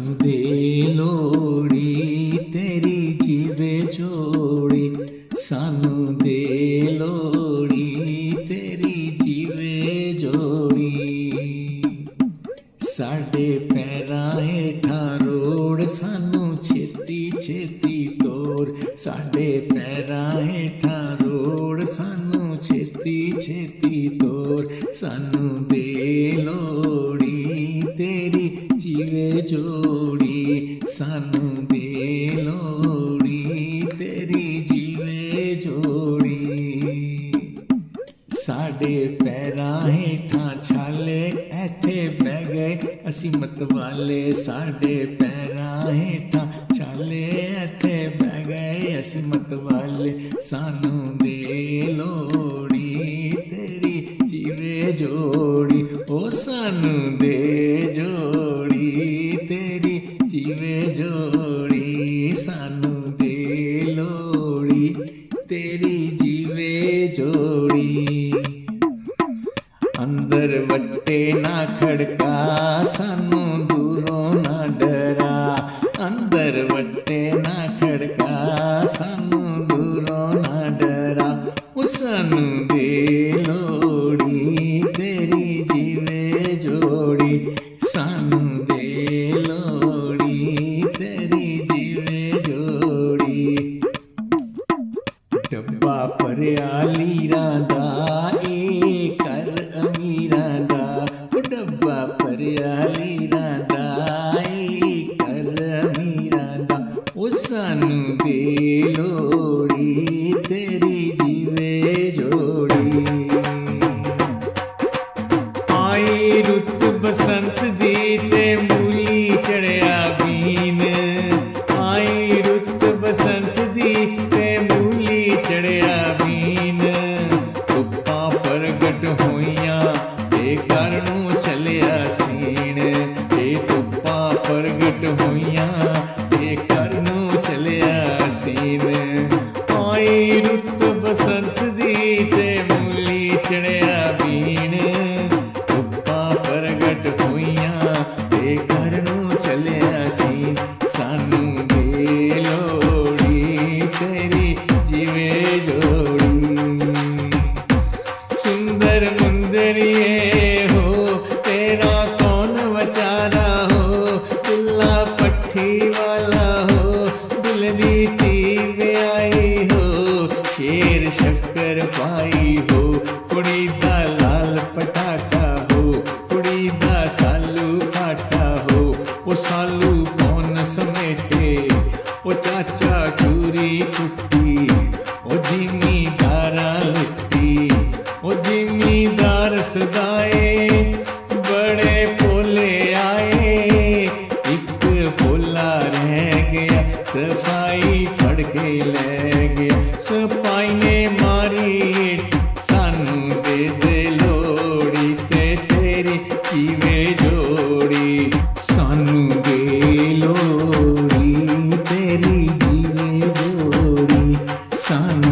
दे लोड़ी तेरी जीवे जोड़ी, सानू दे लोड़ी तेरी जीवे जोड़ी। साडे पैरां हेठां रोड़ सानू छेती छेती तोड़, साडे पैरां हेठां रोड़ सानू छेती छेती तोड़, सानू दे लोड़ी तेरी जीवे जोड़ी, सानू दे लोड़ी तेरी जीवे जोड़ी। साडे पैरां हेठां छाले ऐथे बह गए असी मतवाले, साडे पैरां हेठां छाले ऐथे बह गए असी मतवाले, सानू दे लोड़ी तेरी जीवे जोड़ी, ओ सानू दे जोड़ी तेरी जीवे जोड़ी, सानू दे लोड़ी तेरी जीवे जोड़ी। अंदर वट्टे ना खड़का सानू दूरों ना डरा, अंदर वट्टे ना खड़का सानू दूरों ना डरा, ओ सानू दे लोड़ी तेरी जीवे जोड़ी, सानू दे लोड़ी तेरी जीवे जोड़ी। डब्बा भरिया लीरां दा ए कर अमीरां दा, ओ डब्बा भरिया लीरां दा ए कर अमीरां दा, ओ सानू दे लोड़ी तेरी जीवे जोड़ी। आई रुत बसंत दी ते मूली चढ़िया बीन, आई रुत बसंत दी ते मूली चढ़िया बीन, धुप्पां प्रगट होइयां ते घर नूं चलिया सीन, ते धुप्पां प्रगट होइयां ते घर नूं चलिया सीन। आई रुत बसंत दी ते मूली चढ़िया बीन, धुप्पां प्रगट होइयां ते घर नूं चलिया सीन, सानू दे लोड़ी तेरी जीवे जोड़ी। सुंदर मुंदरिए हो तेरा कौन बचारा हो, दुल्ला पट्ठी वाला हो दुल दी धी ब्याई हो, शेर शक्कर पाई हो कुड़ी दा लाल पटाखा हो, कुड़ी दा सालू काटा हो, ओ सालू कौन समेटे ओ चाचा चूरी कुट्टी, ओ जिमीदारा लुट्टी, ओ जिमीदार सदाए बड़े भोले आए, एक भोला रह गया सफाई फड़ के ले गया, सफाई ने मारी सानू दे लोड़ी ते तेरी जीवे जोड़ी, सानू दे लोड़ी तेरी जीवे जोड़ी, सानू